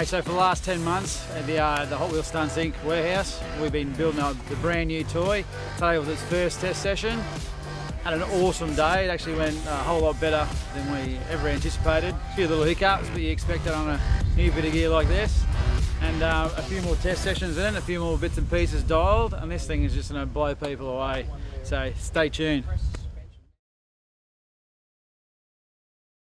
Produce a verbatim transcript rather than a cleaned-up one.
so for the last ten months at the, uh, the Hot Wheels Stunts Incorporated warehouse, we've been building up the brand new toy. Today was its first test session. Had an awesome day. It actually went a whole lot better than we ever anticipated. A few little hiccups, but you expect it on a new bit of gear like this. And uh, a few more test sessions in, a few more bits and pieces dialed, and this thing is just going to blow people away. So stay tuned.